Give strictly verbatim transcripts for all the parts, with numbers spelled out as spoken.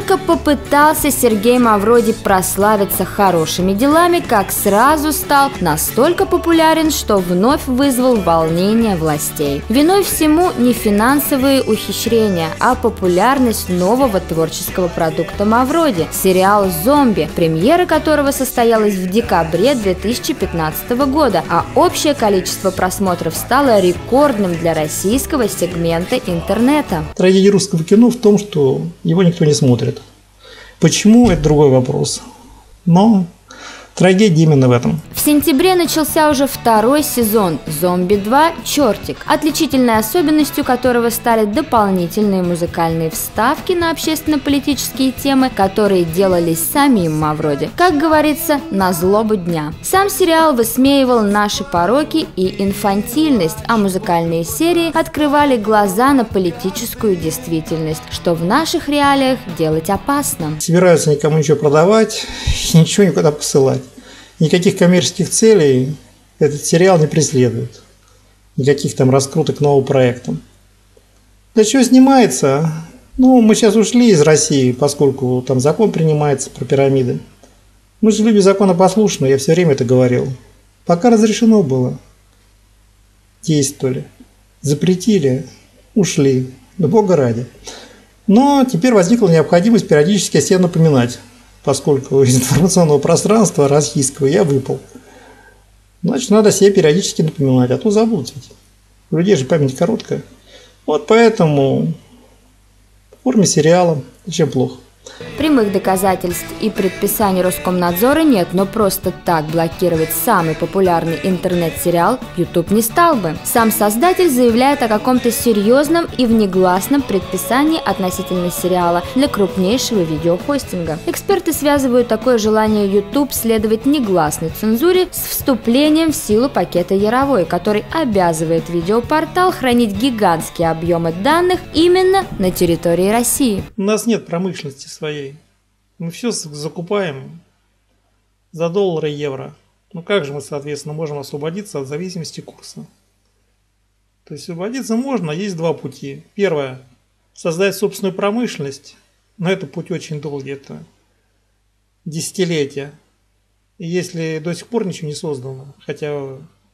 только попытался Сергей Мавроди прославиться хорошими делами, как сразу стал настолько популярен, что вновь вызвал волнение властей. Виной всему не финансовые ухищрения, а популярность нового творческого продукта Мавроди – сериал «Зомби», премьера которого состоялась в декабре две тысячи пятнадцатого года, а общее количество просмотров стало рекордным для российского сегмента интернета. Трагедия русского кино в том, что его никто не смотрит. Почему – это другой вопрос. Но трагедия именно в этом. В сентябре начался уже второй сезон «Зомби два. Чертик», отличительной особенностью которого стали дополнительные музыкальные вставки на общественно-политические темы, которые делались самим Мавроди. Как говорится, на злобу дня. Сам сериал высмеивал наши пороки и инфантильность, а музыкальные серии открывали глаза на политическую действительность, что в наших реалиях делать опасно. Не собираются никому ничего продавать, ничего никуда посылать. Никаких коммерческих целей этот сериал не преследует. Никаких там раскруток нового проекта. Для чего снимается? Ну, мы сейчас ушли из России, поскольку там закон принимается про пирамиды. Мы же люди законопослушные, я все время это говорил. Пока разрешено было. Действовали. Запретили. Ушли. Да бога ради. Но теперь возникла необходимость периодически о себе напоминать. Поскольку из информационного пространства российского я выпал. Значит, надо себе периодически напоминать, а то забудут ведь. У людей же память короткая. Вот поэтому в форме сериала чем плохо. Прямых доказательств и предписаний Роскомнадзора нет, но просто так блокировать самый популярный интернет-сериал YouTube не стал бы. Сам создатель заявляет о каком-то серьезном и внегласном предписании относительно сериала для крупнейшего видеохостинга. Эксперты связывают такое желание YouTube следовать негласной цензуре с вступлением в силу пакета Яровой, который обязывает видеопортал хранить гигантские объемы данных именно на территории России. У нас нет промышленности своей. Мы все закупаем за доллары и евро. Ну как же мы, соответственно, можем освободиться от зависимости курса? То есть освободиться можно, есть два пути. Первое – создать собственную промышленность, но это путь очень долгий, это десятилетия. И если до сих пор ничего не создано, хотя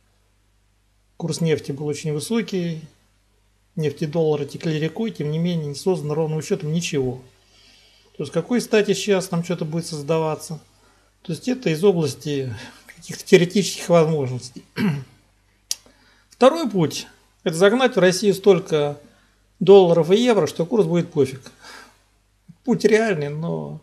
курс нефти был очень высокий, нефть и доллары текли рекой, тем не менее не создано ровным счетом ничего. То есть, с какой стати сейчас там что-то будет создаваться? То есть, это из области каких-то теоретических возможностей. Второй путь – это загнать в Россию столько долларов и евро, что курс будет пофиг. Путь реальный, но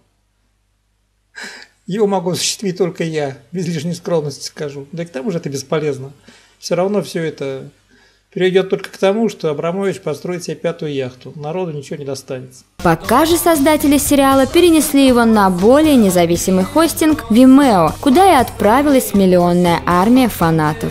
его могу осуществить только я, без лишней скромности скажу. Да и к тому же это бесполезно. Все равно все это приведет только к тому, что Абрамович построит себе пятую яхту. Народу ничего не достанется. Пока же создатели сериала перенесли его на более независимый хостинг Vimeo, куда и отправилась миллионная армия фанатов.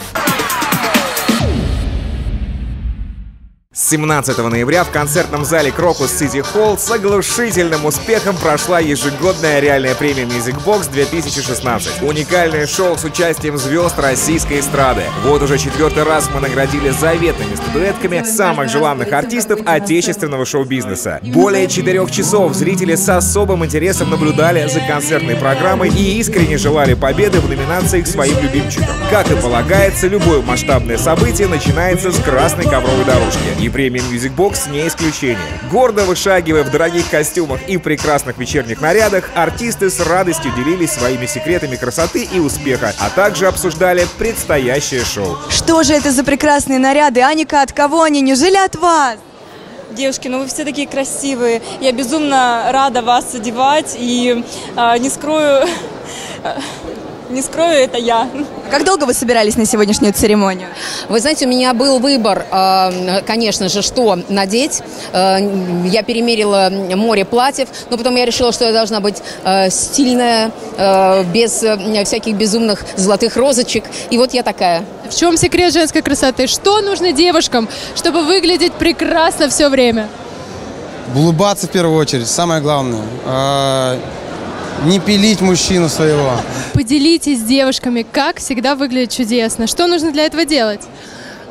семнадцатого ноября в концертном зале Крокус Сити Холл с оглушительным успехом прошла ежегодная реальная премия Music Box две тысячи шестнадцать. Уникальное шоу с участием звезд российской эстрады. Вот уже четвертый раз мы наградили заветными статуэтками самых желанных артистов отечественного шоу-бизнеса. Более четырех часов зрители с особым интересом наблюдали за концертной программой и искренне желали победы в номинациях своим любимчикам. Как и полагается, любое масштабное событие начинается с красной ковровой дорожки. И премия Music Box не исключение. Гордо вышагивая в дорогих костюмах и прекрасных вечерних нарядах, артисты с радостью делились своими секретами красоты и успеха, а также обсуждали предстоящее шоу. Что же это за прекрасные наряды? Аника, от кого они? Неужели от вас? Девушки, ну вы все такие красивые. Я безумно рада вас одевать и э, не скрою... Не скрою, это я. Как долго вы собирались на сегодняшнюю церемонию? Вы знаете, у меня был выбор, конечно же, что надеть. Я перемерила море платьев, но потом я решила, что я должна быть стильная, без всяких безумных золотых розочек. И вот я такая. В чем секрет женской красоты? Что нужно девушкам, чтобы выглядеть прекрасно все время? Улыбаться в первую очередь, самое главное. Не пилить мужчину своего. Поделитесь с девушками, как всегда выглядит чудесно. Что нужно для этого делать?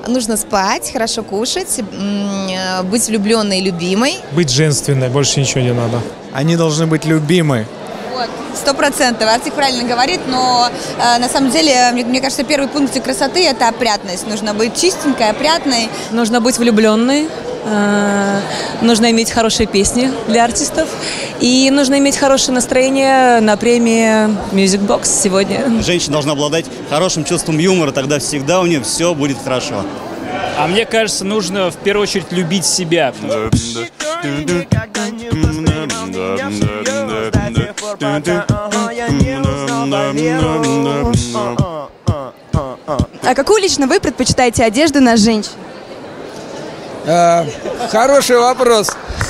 Нужно спать, хорошо кушать, быть влюбленной и любимой. Быть женственной, больше ничего не надо. Они должны быть любимы. Вот, сто процентов. Артик правильно говорит, но э, на самом деле, мне, мне кажется, первый пункт красоты – это опрятность. Нужно быть чистенькой, опрятной. Нужно быть влюбленной, э, нужно иметь хорошие песни для артистов и нужно иметь хорошее настроение на премии Music Box сегодня. Женщина должна обладать хорошим чувством юмора, тогда всегда у нее все будет хорошо. А мне кажется, нужно в первую очередь любить себя. А какую лично вы предпочитаете одежду на женщин? А, хороший вопрос.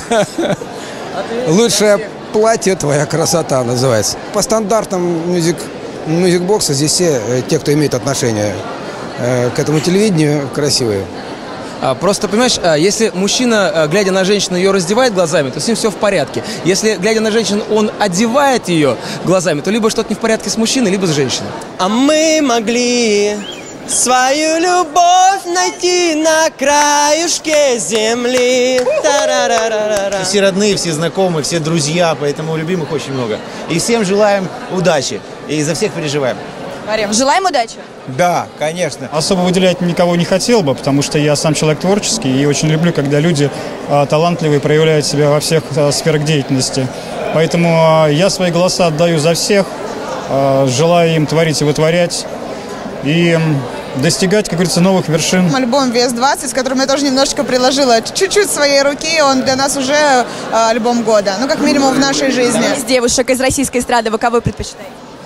Лучшее платье твоя красота называется. По стандартам мюзик, мюзик-бокса здесь все те, кто имеет отношение к этому телевидению, красивые. Просто, понимаешь, если мужчина, глядя на женщину, ее раздевает глазами, то с ним все в порядке. Если, глядя на женщину, он одевает ее глазами, то либо что-то не в порядке с мужчиной, либо с женщиной. А мы могли свою любовь найти на краюшке земли. Все родные, все знакомые, все друзья, поэтому любимых очень много. И всем желаем удачи. И за всех переживаем. Мария, желаем удачи. Да, конечно. Особо выделять никого не хотел бы, потому что я сам человек творческий и очень люблю, когда люди а, талантливые проявляют себя во всех а, сферах деятельности. Поэтому а, я свои голоса отдаю за всех, а, желаю им творить и вытворять и достигать, как говорится, новых вершин. Альбом вес двадцать, с которым я тоже немножечко приложила чуть-чуть своей руки, он для нас уже а, альбом года, ну как минимум в нашей жизни. Из девушек из российской эстрады вы кого предпочитаете?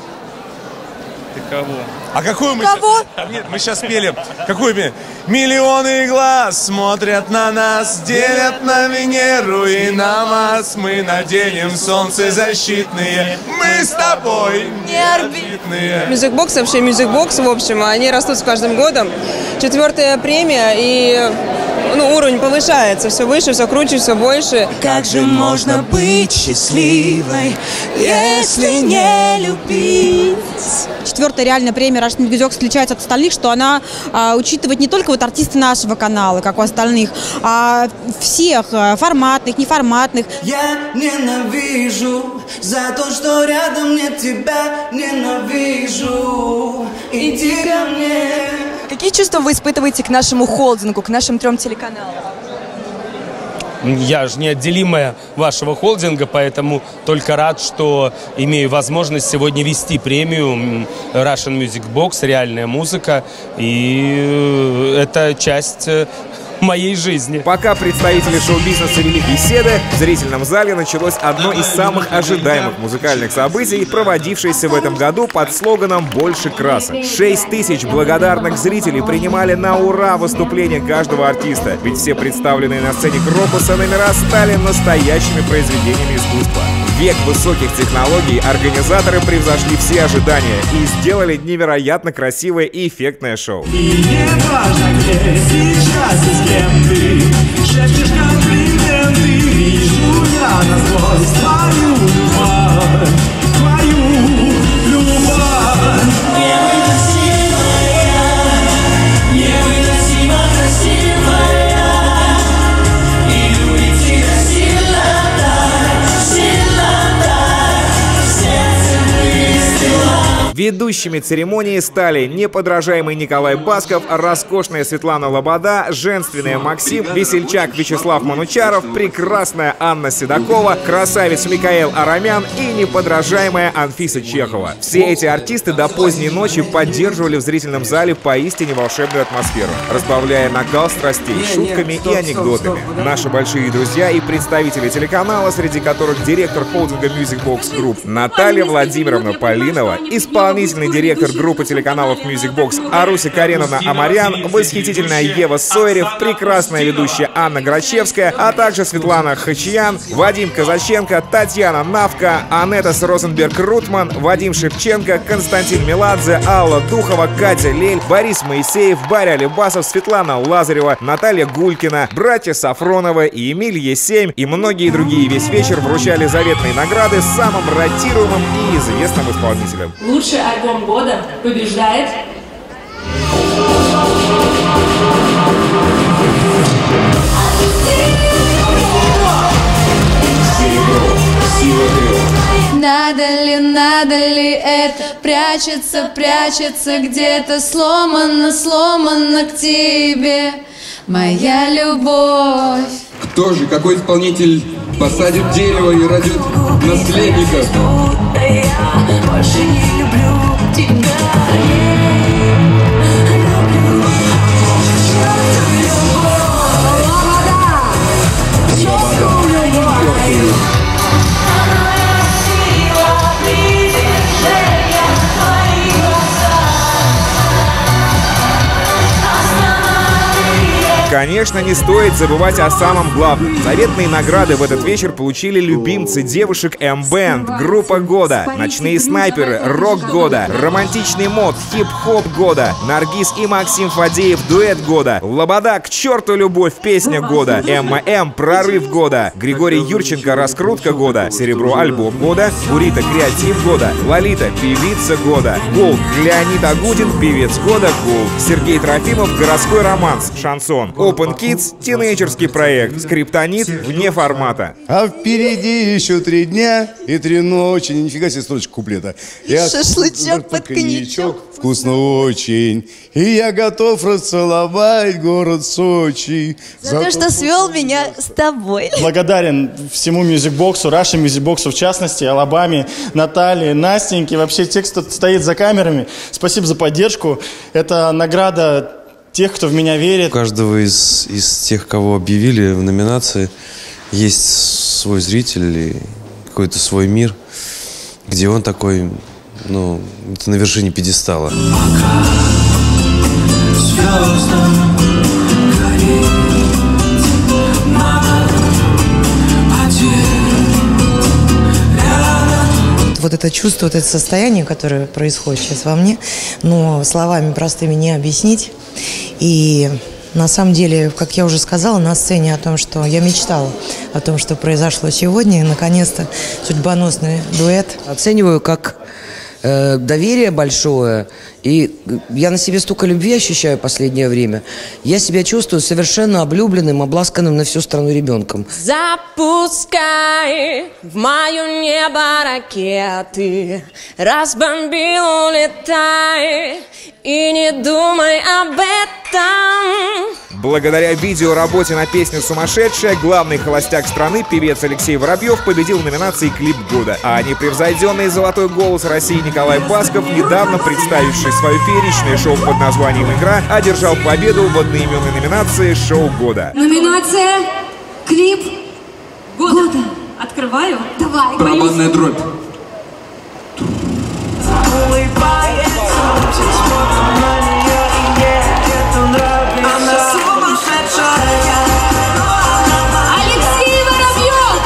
Кого? А какую мы Кого? Сейчас... Нет, мы сейчас пели. Какую пели? Миллионы глаз смотрят на нас, делят на Венеру и на Марс. Мы наденем солнцезащитные, мы с тобой неорбитные. Music Box, вообще Music Box, в общем, они растут с каждым годом. Четвертая премия, и ну, уровень повышается, все выше, все круче, все больше. Как же можно быть счастливой, если не любить? Четвертая реальная премия Russian Music Box отличается от остальных, что она а, учитывает не только вот артисты нашего канала, как у остальных, а всех а, форматных, неформатных. Я ненавижу за то, что рядом нет тебя, ненавижу. Иди ко мне. Какие чувства вы испытываете к нашему холдингу, к нашим трем телеканалам? Я же неотделимая вашего холдинга, поэтому только рад, что имею возможность сегодня вести премию Russian Music Box, реальная музыка, и это часть моей жизни. Пока представители шоу-бизнеса вели беседы, в зрительном зале началось одно из самых ожидаемых музыкальных событий, проводившееся в этом году под слоганом «Больше красок». Шесть тысяч благодарных зрителей принимали на ура выступления каждого артиста, ведь все представленные на сцене Крокуса номера стали настоящими произведениями искусства. В век высоких технологий организаторы превзошли все ожидания и сделали невероятно красивое и эффектное шоу. И не важно, где сейчас и с кем ты шепчешь комплименты, вижу я насквозь твою любовь, твою любовь. Невыносимая, невыносимо красивая, и любить тебя сильно так, сильно так, сердце выстрела. Ведущими церемонии стали неподражаемый Николай Басков, роскошная Светлана Лобода, женственная Максим, весельчак Вячеслав Манучаров, прекрасная Анна Седокова, красавец Микаэл Арамян и неподражаемая Анфиса Чехова. Все эти артисты до поздней ночи поддерживали в зрительном зале поистине волшебную атмосферу, разбавляя накал страстей шутками и анекдотами. Наши большие друзья и представители телеканала, среди которых директор холдинга Music Box Group Наталья Владимировна Полинова, исполнительный директор группы телеканалов Music Box Аруся Кареновна Амарян, восхитительная Ева Сойрев, прекрасная ведущая Анна Грачевская, а также Светлана Хачиян, Вадим Казаченко, Татьяна Навка, Анетас Розенберг-Рутман, Вадим Шевченко, Константин Меладзе, Алла Духова, Катя Лель, Борис Моисеев, Баря Алибасов, Светлана Лазарева, Наталья Гулькина, братья Сафроновы и Эмиль Есемь и многие другие весь вечер вручали заветные награды самым ротируемым и известным исполнителям. Лучший альбом года побеждает... Надо ли, надо ли это прячется, прячется где-то, сломано, сломано к тебе, моя любовь. Кто же, какой исполнитель посадит дерево и родит наследников? Я больше не люблю тебя. Конечно, не стоит забывать о самом главном. Заветные награды в этот вечер получили любимцы девушек М-бенд, группа года, ночные снайперы, рок года, романтичный мод, хип-хоп года, Наргиз и Максим Фадеев, дуэт года, Лобода, к черту любовь, песня года, Эмма М, прорыв года, Григорий Юрченко, раскрутка года, Серебро, альбом года, Бурита, креатив года, Лолита, певица года, Голд, Леонид Агутин, певец года, Голд, Сергей Трофимов, городской романс, шансон, Open Kids, тинейджерский проект, Скриптонит, вне формата. А впереди еще три дня и три ночи. Нифига себе строчка куплета. Я Шашлычок под коньячок. Вкусно очень. И я готов расцеловать город Сочи. За то, что свел меня с тобой. Благодарен всему мюзикбоксу, Russian мюзикбоксу в частности, Алабаме, Наталье, Настеньке, вообще те, кто стоит за камерами. Спасибо за поддержку. Это награда тех, кто в меня верит. У каждого из, из тех, кого объявили в номинации, есть свой зритель и какой-то свой мир, где он такой, ну, это на вершине пьедестала. Вот это чувство, вот это состояние, которое происходит сейчас во мне, но словами простыми не объяснить. И на самом деле, как я уже сказала на сцене о том, что я мечтала о том, что произошло сегодня, и наконец-то судьбоносный дуэт. Оцениваю как э, доверие большое, и я на себе столько любви ощущаю в последнее время. Я себя чувствую совершенно облюбленным, обласканным на всю страну ребенком. Запускай в мое небо ракеты, разбомбил, улетай, и не думай об этом. Благодаря видеоработе на песню «Сумасшедшая» главный холостяк страны, певец Алексей Воробьев, победил в номинации «Клип года». А непревзойденный золотой голос России Николай Басков, недавно представивший свое фееричное шоу под названием «Игра», одержал победу в одноименной номинации «Шоу года». Номинация «Клип года». Открываю. Давай. Барабанная дробь. Алексей Воробьев!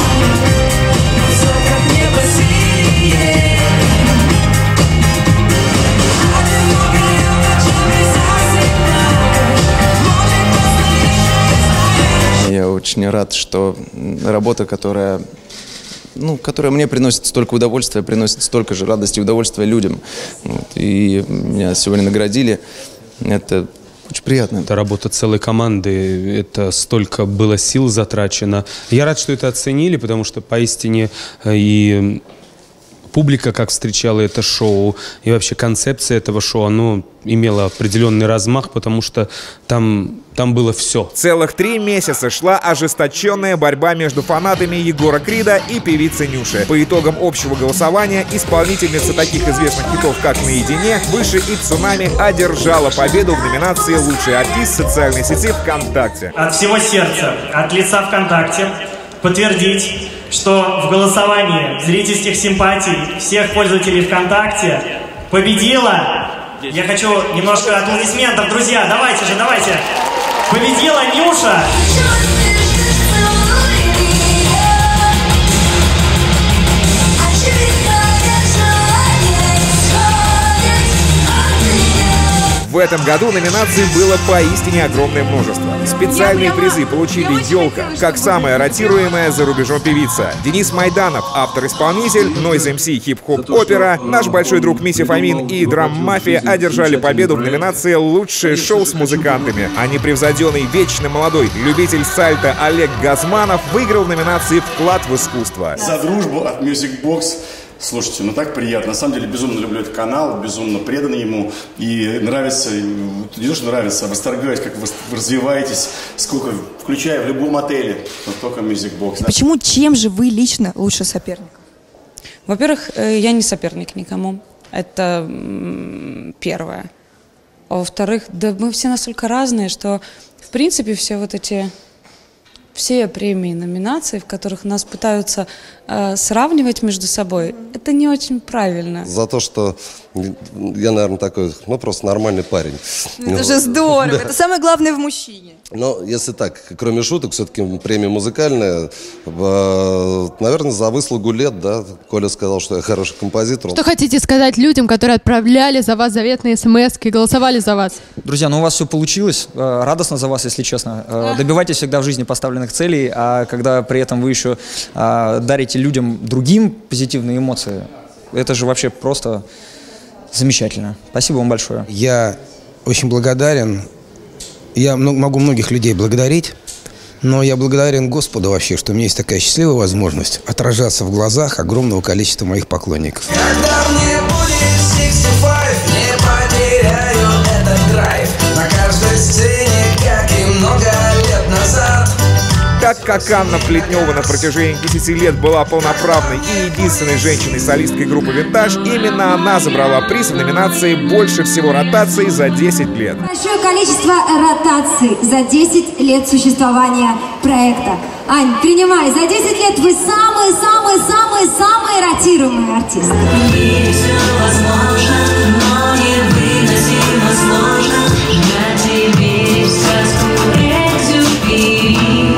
Я очень рад, что работа, которая, ну, которая мне приносит столько удовольствия, приносит столько же радости и удовольствия людям. Вот, и меня сегодня наградили. Это очень приятно. Это работа целой команды, это столько было сил затрачено. Я рад, что это оценили, потому что поистине и публика, как встречала это шоу, и вообще концепция этого шоу, оно имело определенный размах, потому что там, там было все. Целых три месяца шла ожесточенная борьба между фанатами Егора Крида и певицей Нюши. По итогам общего голосования исполнительница таких известных хитов, как «Наедине», «Выше» и «Цунами» одержала победу в номинации «Лучший артист социальной сети ВКонтакте». От всего сердца, от лица ВКонтакте подтвердить, что в голосовании зрительских симпатий всех пользователей ВКонтакте победила, я хочу немножко аплодисментов, друзья, давайте же, давайте, победила Нюша. В этом году номинаций было поистине огромное множество. Специальные призы получили «Елка» как самая ротируемая за рубежом певица, Денис Майданов, автор-исполнитель, Noise эм си хип-хоп опера, наш большой друг Миссия Фомин и Драм Мафия одержали победу в номинации «Лучшее шоу с музыкантами», а непревзойденный вечно молодой любитель сальто Олег Газманов выиграл в номинации «Вклад в искусство». За дружбу от Music Box. Слушайте, ну так приятно. На самом деле, безумно люблю этот канал, безумно предан ему. И нравится, не то, что нравится, а восторгаюсь, как вы развиваетесь, сколько, включая в любом отеле, но только Music Box. Почему, чем же вы лично лучше соперник? Во-первых, я не соперник никому. Это первое. А во-вторых, да мы все настолько разные, что, в принципе, все вот эти... Все премии, номинации, в которых нас пытаются э, сравнивать между собой, это не очень правильно. За то, что я, наверное, такой, ну, просто нормальный парень. Это же здорово, это самое главное в мужчине. Но если так, кроме шуток, все-таки премия музыкальная, наверное, за выслугу лет, да, Коля сказал, что я хороший композитор. Что хотите сказать людям, которые отправляли за вас заветные смс-ки, голосовали за вас? Друзья, ну у вас все получилось, радостно за вас, если честно. Добивайтесь всегда в жизни поставленных целей, а когда при этом вы еще дарите людям другим позитивные эмоции, это же вообще просто замечательно. Спасибо вам большое. Я очень благодарен. Я могу многих людей благодарить, но я благодарен Господу вообще, что у меня есть такая счастливая возможность отражаться в глазах огромного количества моих поклонников. Когда мне будет шестьдесят пять, не потеряю этот драйв на каждой сцене, как и много лет назад. Так как Анна Плетнева на протяжении десяти лет была полноправной и единственной женщиной-солисткой группы «Винтаж», именно она забрала приз в номинации «Больше всего ротаций за десять лет». Большое количество ротаций за десять лет существования проекта. Ань, принимай, за десять лет вы самый-самый-самый-самый ротируемый артист. Все возможно, но невыносимо сложно. Я тебе сказку Экзюпери.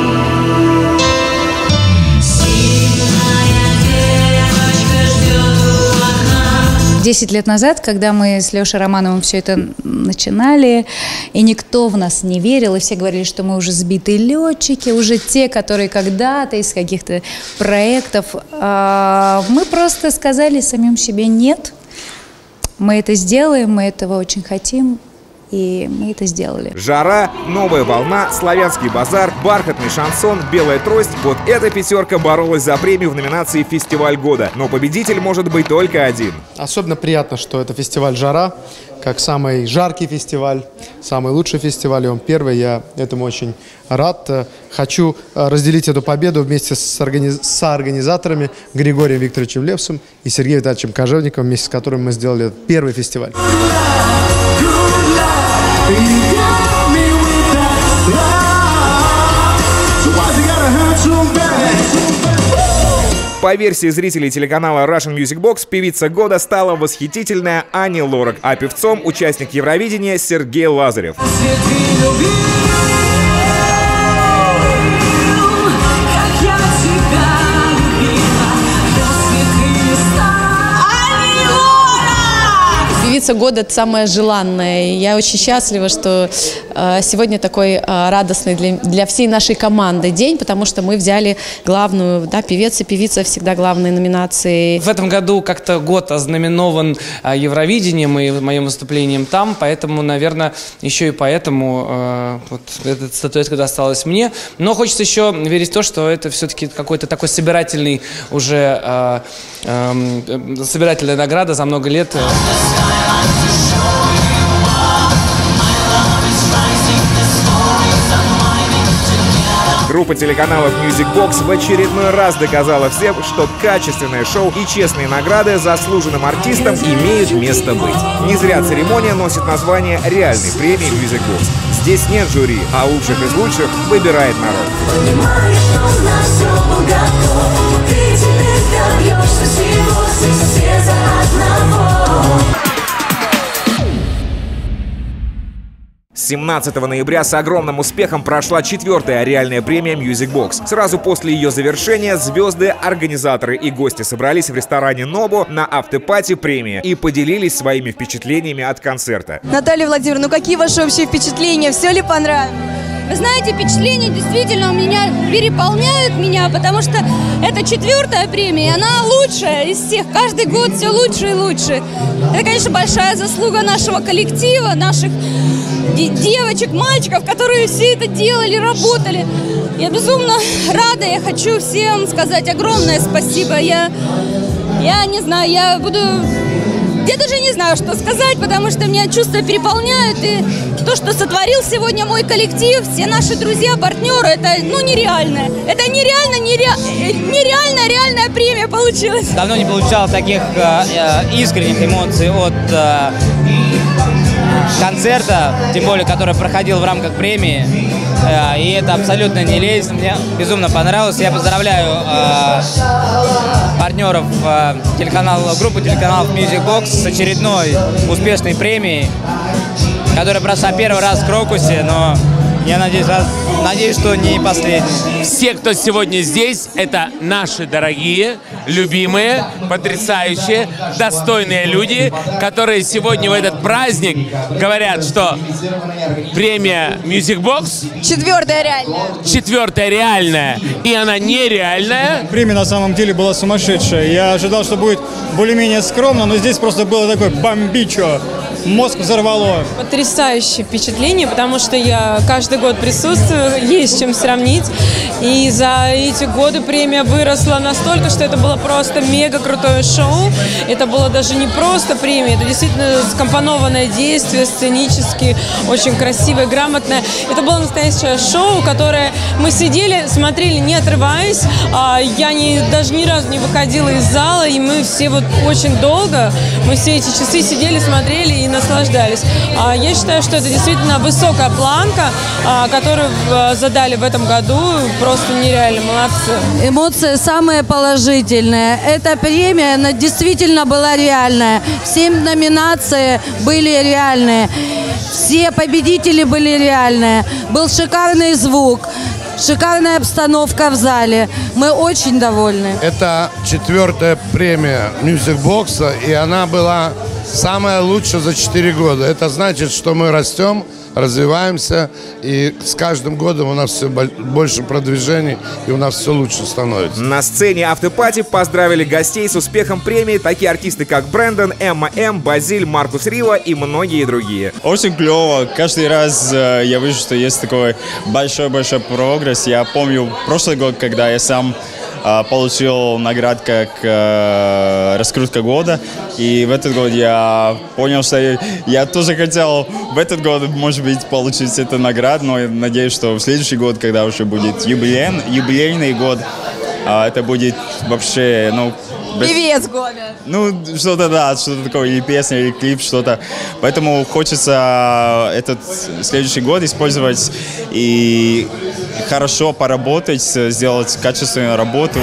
Десять лет назад, когда мы с Лешей Романовым все это начинали, и никто в нас не верил, и все говорили, что мы уже сбитые летчики, уже те, которые когда-то из каких-то проектов, а мы просто сказали самим себе «нет». Мы это сделаем, мы этого очень хотим. И мы это сделали. «Жара», «Новая волна», «Славянский базар», «Бархатный шансон», «Белая трость» — вот эта пятерка боролась за премию в номинации «Фестиваль года». Но победитель может быть только один. Особенно приятно, что это фестиваль «Жара», как самый жаркий фестиваль, самый лучший фестиваль, и он первый. Я этому очень рад. Хочу разделить эту победу вместе с соорганизаторами Григорием Викторовичем Лепсом и Сергеем Витальевичем Кожевниковым, вместе с которыми мы сделали первый фестиваль. По версии зрителей телеканала Russian Music Box, певица года стала восхитительная Ани Лорак, а певцом — участник Евровидения Сергей Лазарев. Певица года — это самое желанное. Я очень счастлива, что э, сегодня такой э, радостный для, для всей нашей команды день, потому что мы взяли главную, да, певец и певица всегда главные номинации. В этом году как-то год ознаменован э, Евровидением и моим выступлением там, поэтому, наверное, еще и поэтому э, вот эта статуэтка досталась мне. Но хочется еще верить в то, что это все-таки какой-то такой собирательный уже э, э, собирательная награда за много лет. Группа телеканалов Music Box в очередной раз доказала всем, что качественное шоу и честные награды заслуженным артистам имеют место быть. Не зря церемония носит название реальной премии Music Box. Здесь нет жюри, а лучших из лучших выбирает народ. Понимаешь, что на все был готов. Ты теперь добьешься всего, все за одного. семнадцатого ноября с огромным успехом прошла четвертая реальная премия Music Box. Сразу после ее завершения звезды, организаторы и гости собрались в ресторане Нобу на автопати премии и поделились своими впечатлениями от концерта. Наталья Владимировна, ну какие ваши общие впечатления? Все ли понравилось? Вы знаете, впечатления действительно у меня переполняют меня, потому что это четвертая премия, и она лучшая из всех. Каждый год все лучше и лучше. Это, конечно, большая заслуга нашего коллектива, наших девочек, мальчиков, которые все это делали, работали. Я безумно рада, я хочу всем сказать огромное спасибо. Я, я не знаю, я буду... Я даже не знаю, что сказать, потому что меня чувства переполняют. И то, что сотворил сегодня мой коллектив, все наши друзья, партнеры, это ну нереально. Это нереально, нере... нереально, реальная премия получилась. Давно не получал таких э, искренних эмоций от э, концерта, тем более, который проходил в рамках премии. Э, и это абсолютно не лезть. Мне безумно понравилось. Я поздравляю э, партнеров э, телеканала, группы телеканалов Music Box с очередной успешной премией, которая прошла первый раз в Крокусе, но я надеюсь, надеюсь, что не последний. Все, кто сегодня здесь, это наши дорогие, любимые, потрясающие, достойные люди, которые сегодня в этот праздник говорят, что премия Music Box четвертая реальная. Четвертая реальная, и она нереальная. Премия на самом деле была сумасшедшая. Я ожидал, что будет более-менее скромно, но здесь просто было такое бомбичо. Мозг взорвало. Потрясающее впечатление, потому что я каждый год присутствую, есть с чем сравнить. И за эти годы премия выросла настолько, что это было просто мега крутое шоу. Это было даже не просто премия, это действительно скомпонованное действие, сценически, очень красивое, грамотное. Это было настоящее шоу, которое мы сидели, смотрели, не отрываясь. Я не, даже ни разу не выходила из зала, и мы все вот очень долго, мы все эти часы сидели, смотрели и наслаждались. Я считаю, что это действительно высокая планка, которую задали в этом году. Просто нереально, молодцы. Эмоции самые положительные. Эта премия, она действительно была реальная. Все номинации были реальные. Все победители были реальные. Был шикарный звук. Шикарная обстановка в зале. Мы очень довольны. Это четвертая премия Music Box, и она была самая лучшая за четыре года. Это значит, что мы растем, развиваемся, и с каждым годом у нас все больше продвижений, и у нас все лучше становится. На сцене автопати поздравили гостей с успехом премии такие артисты, как Брэндон, Эмма М, Базиль, Маркус Рива и многие другие. Очень клево. Каждый раз э, я вижу, что есть такой большой-большой прогресс. Я помню прошлый год, когда я сам э, получил наград как э, раскрутка года, и в этот год я понял, что я, я тоже хотел в этот год, может быть, получить эту награду, но я надеюсь, что в следующий год, когда уже будет юбилей, юбилейный год, э, это будет вообще, ну... Без... Певец года. Ну, что-то, да, что-то такое, или песня, или клип, что-то. Поэтому хочется этот следующий год использовать и хорошо поработать, сделать качественную работу.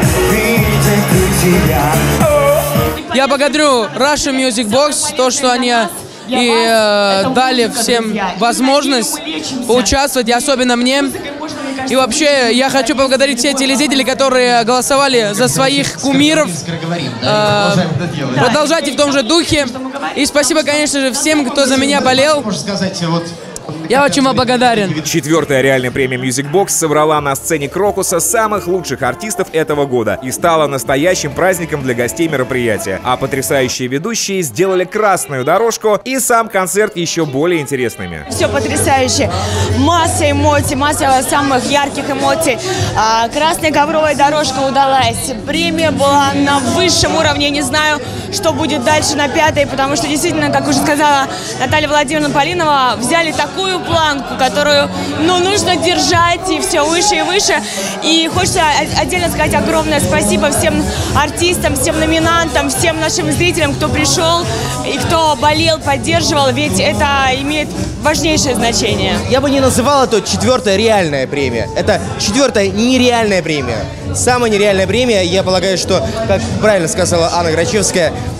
Я благодарю Russia Music Box, то, что они и э, дали всем возможность поучаствовать, и особенно мне. И вообще, я хочу поблагодарить все телезрители, которые голосовали за своих кумиров. Э, продолжайте в том же духе. И спасибо, конечно же, всем, кто за меня болел. Я очень вам благодарен. Четвертая реальная премия Music Box собрала на сцене Крокуса самых лучших артистов этого года и стала настоящим праздником для гостей мероприятия. А потрясающие ведущие сделали красную дорожку и сам концерт еще более интересными. Все потрясающе. Масса эмоций, масса самых ярких эмоций. Красная ковровая дорожка удалась. Премия была на высшем уровне. Я не знаю, что будет дальше на пятой, потому что действительно, как уже сказала Наталья Владимировна Полинова, взяли такую планку, которую, ну, нужно держать, и все выше и выше. И хочется отдельно сказать огромное спасибо всем артистам, всем номинантам, всем нашим зрителям, кто пришел и кто болел, поддерживал, ведь это имеет важнейшее значение. Я бы не называл это четвертая реальная премия. Это четвертая нереальная премия. Самая нереальная премия, я полагаю, что, как правильно сказала Анна Грачевская,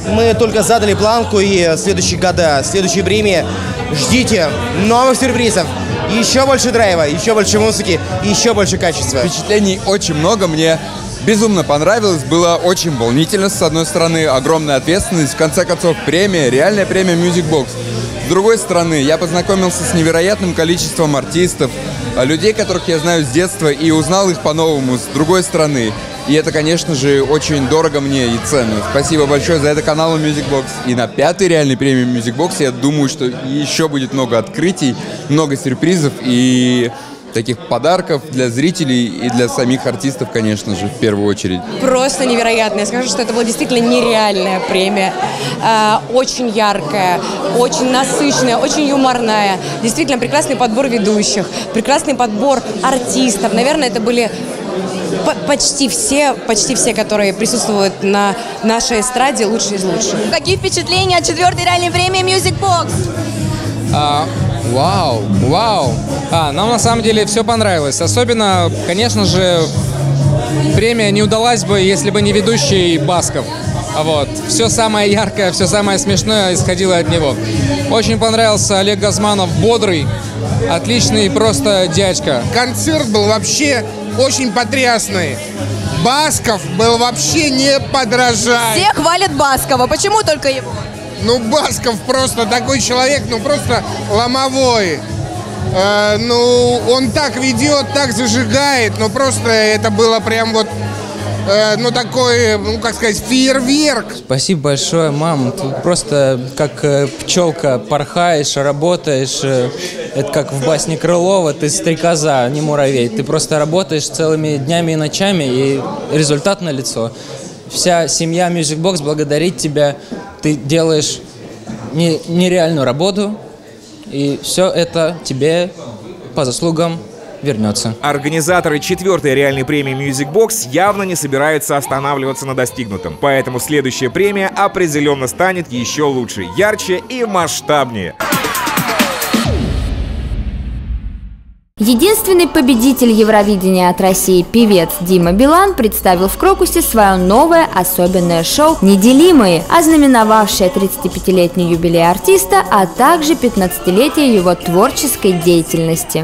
мы только задали планку, и следующие года, следующие премии ждите новых сюрпризов. Еще больше драйва, еще больше музыки, еще больше качества. Впечатлений очень много, мне безумно понравилось, было очень волнительно, с одной стороны, огромная ответственность, в конце концов, премия, реальная премия Music Box. С другой стороны, я познакомился с невероятным количеством артистов, людей, которых я знаю с детства, и узнал их по-новому, с другой стороны. И это, конечно же, очень дорого мне и ценно. Спасибо большое за это каналу Music Box. И на пятой реальной премии Music Box я думаю, что еще будет много открытий, много сюрпризов и таких подарков для зрителей и для самих артистов, конечно же, в первую очередь. Просто невероятно. Я скажу, что это была действительно нереальная премия. Э, очень яркая, очень насыщенная, очень юморная. Действительно прекрасный подбор ведущих, прекрасный подбор артистов. Наверное, это были почти все, почти все, которые присутствуют на нашей эстраде, лучшие из лучших. Какие впечатления от четвертой реальной премии Music Box? А, вау, вау. А, нам на самом деле все понравилось. Особенно, конечно же, премия не удалась бы, если бы не ведущий Басков. Вот. Все самое яркое, все самое смешное исходило от него. Очень понравился Олег Газманов, бодрый, отличный просто дядька. Концерт был вообще очень потрясный. Басков был вообще не подражать. Все хвалят Баскова. Почему только его? Ну, Басков просто такой человек, ну, просто ломовой. Э, ну, он так ведет, так зажигает, ну, просто это было прям вот, э, ну, такой, ну, как сказать, фейерверк. Спасибо большое, мам. Ты просто как э, пчелка порхаешь, работаешь. Э, это как в басне Крылова, ты стрекоза, не муравей. Ты просто работаешь целыми днями и ночами, и результат налицо. Вся семья Music Box благодарит тебя. Ты делаешь не, нереальную работу, и все это тебе по заслугам вернется. Организаторы четвертой реальной премии Music Box явно не собираются останавливаться на достигнутом. Поэтому следующая премия определенно станет еще лучше, ярче и масштабнее. Единственный победитель Евровидения от России певец Дима Билан представил в Крокусе свое новое особенное шоу «Неделимые», ознаменовавшее тридцатипятилетний юбилей артиста, а также пятнадцатилетие его творческой деятельности.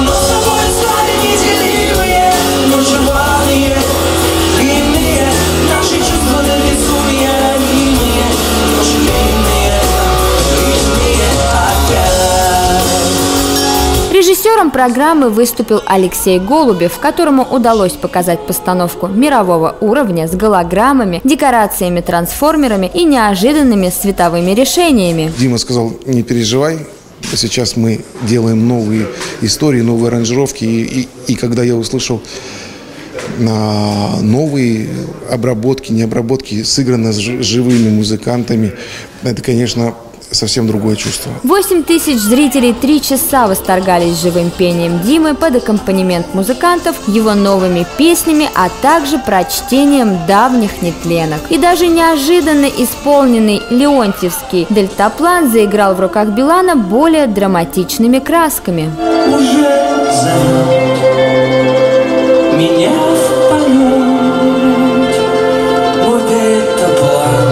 Режиссером программы выступил Алексей Голубев, которому удалось показать постановку мирового уровня с голограммами, декорациями, трансформерами и неожиданными световыми решениями. Дима сказал: не переживай, сейчас мы делаем новые истории, новые аранжировки. И, и, и когда я услышал новые обработки, не обработки, сыграно с живыми музыкантами, это, конечно, совсем другое чувство. восемь тысяч зрителей три часа восторгались живым пением Димы под аккомпанемент музыкантов, его новыми песнями, а также прочтением давних нетленок. И даже неожиданно исполненный леонтьевский дельтаплан заиграл в руках Билана более драматичными красками. Уже зовет меня в полет мой дельтаплан,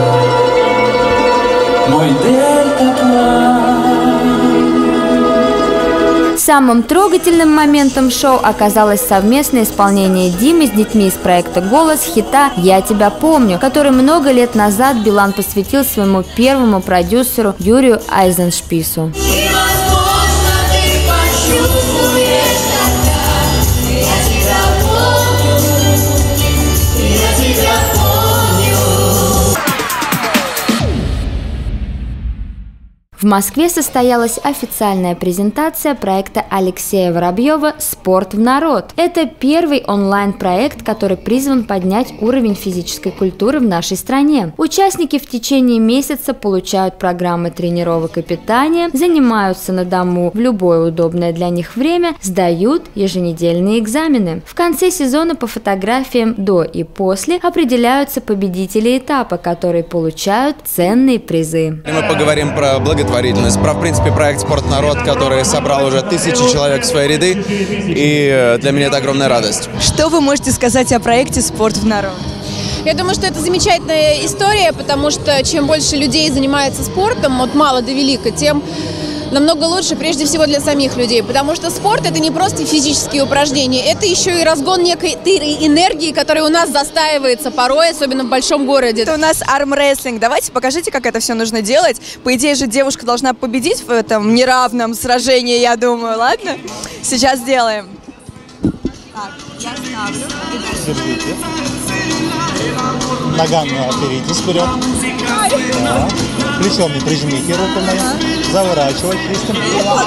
мой дельтаплан. Самым трогательным моментом шоу оказалось совместное исполнение Димы с детьми из проекта «Голос» хита «Я тебя помню», который много лет назад Билан посвятил своему первому продюсеру Юрию Айзеншпису. В Москве состоялась официальная презентация проекта Алексея Воробьева «Спорт в народ». Это первый онлайн-проект, который призван поднять уровень физической культуры в нашей стране. Участники в течение месяца получают программы тренировок и питания, занимаются на дому в любое удобное для них время, сдают еженедельные экзамены. В конце сезона по фотографиям до и после определяются победители этапа, которые получают ценные призы. Мы поговорим про благотворительность. Про, в принципе, проект «Спорт народ», который собрал уже тысячи человек в свои ряды, и для меня это огромная радость. Что вы можете сказать о проекте «Спорт в народ»? Я думаю, что это замечательная история, потому что чем больше людей занимается спортом, от мала до велика, тем намного лучше, прежде всего, для самих людей. Потому что спорт – это не просто физические упражнения, это еще и разгон некой энергии, которая у нас застаивается порой, особенно в большом городе. Это у нас армрестлинг. Давайте покажите, как это все нужно делать. По идее же, девушка должна победить в этом неравном сражении, я думаю. Ладно? Сейчас сделаем. Так, я ставлю. Держите. Ногами оперитесь вперед. Да. Плечом не прижмите руку мою. Заворачивать листом.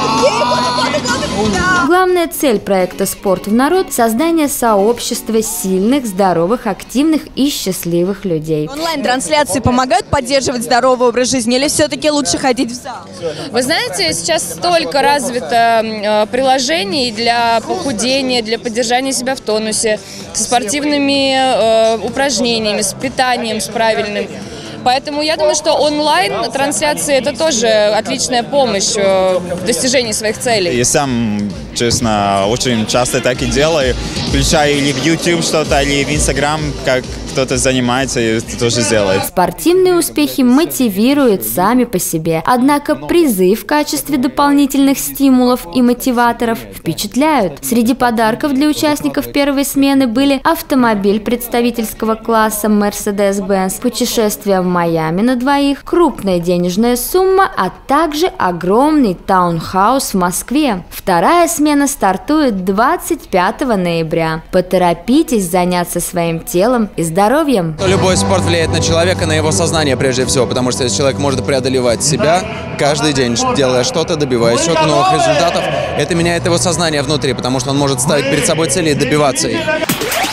Главная цель проекта «Спорт в народ» – создание сообщества сильных, здоровых, активных и счастливых людей. Онлайн-трансляции помогают поддерживать здоровый образ жизни или все-таки лучше ходить в зал? Вы знаете, сейчас столько развито э, приложений для похудения, для поддержания себя в тонусе, со спортивными э, упражнениями, с питанием, с правильным. Поэтому я думаю, что онлайн-трансляции – это тоже отличная помощь в достижении своих целей. Я сам, честно, очень часто так и делаю. Включаю или в YouTube что-то, или в Instagram, как кто-то занимается и тоже сделает. Спортивные успехи мотивируют сами по себе. Однако призы в качестве дополнительных стимулов и мотиваторов впечатляют. Среди подарков для участников первой смены были автомобиль представительского класса Mercedes-Benz, путешествие в Майами на двоих, крупная денежная сумма, а также огромный таунхаус в Москве. Вторая смена стартует двадцать пятого ноября. Поторопитесь заняться своим телом и здоровьем. Любой спорт влияет на человека, на его сознание прежде всего, потому что если человек может преодолевать себя каждый день, делая что-то, добиваясь чего-то новых результатов, это меняет его сознание внутри, потому что он может ставить перед собой цели и добиваться их.